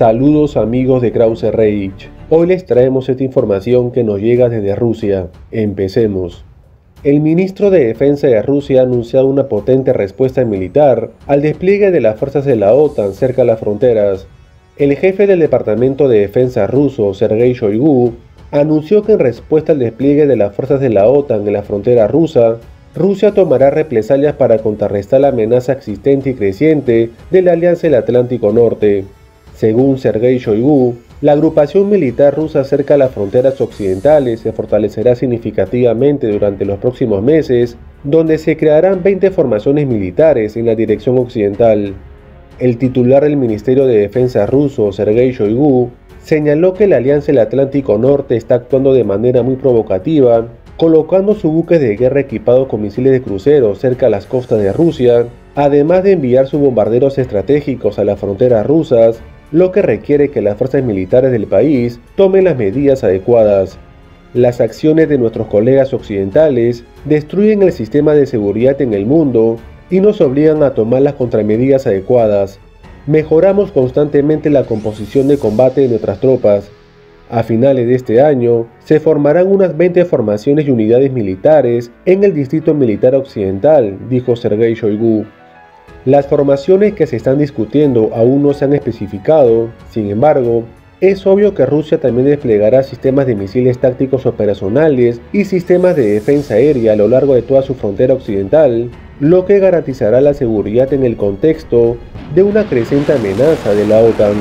Saludos amigos de Krause Rage. Hoy les traemos esta información que nos llega desde Rusia. Empecemos. El ministro de Defensa de Rusia ha anunciado una potente respuesta militar al despliegue de las fuerzas de la OTAN cerca de las fronteras. El jefe del Departamento de Defensa ruso, Sergei Shoigu, anunció que en respuesta al despliegue de las fuerzas de la OTAN en la frontera rusa, Rusia tomará represalias para contrarrestar la amenaza existente y creciente de la Alianza del Atlántico Norte. Según Sergei Shoigu, la agrupación militar rusa cerca de las fronteras occidentales se fortalecerá significativamente durante los próximos meses, donde se crearán 20 formaciones militares en la dirección occidental. El titular del Ministerio de Defensa ruso, Sergei Shoigu, señaló que la Alianza del Atlántico Norte está actuando de manera muy provocativa, colocando sus buques de guerra equipados con misiles de crucero cerca de las costas de Rusia, además de enviar sus bombarderos estratégicos a las fronteras rusas, lo que requiere que las fuerzas militares del país tomen las medidas adecuadas. Las acciones de nuestros colegas occidentales destruyen el sistema de seguridad en el mundo y nos obligan a tomar las contramedidas adecuadas. Mejoramos constantemente la composición de combate de nuestras tropas. A finales de este año, se formarán unas 20 formaciones y unidades militares en el Distrito Militar Occidental, dijo Sergei Shoigu. Las formaciones que se están discutiendo aún no se han especificado, sin embargo, es obvio que Rusia también desplegará sistemas de misiles tácticos operacionales y sistemas de defensa aérea a lo largo de toda su frontera occidental, lo que garantizará la seguridad en el contexto de una creciente amenaza de la OTAN.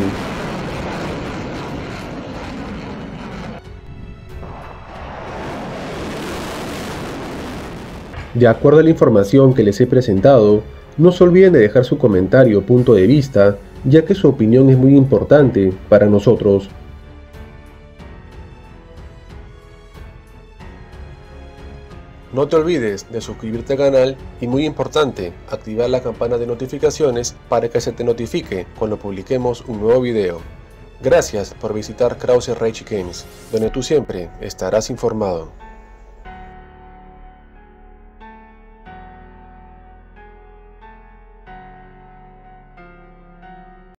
De acuerdo a la información que les he presentado, no se olviden de dejar su comentario o punto de vista, ya que su opinión es muy importante para nosotros. No te olvides de suscribirte al canal y, muy importante, activar la campana de notificaciones para que se te notifique cuando publiquemos un nuevo video. Gracias por visitar Krause Rage Games, donde tú siempre estarás informado.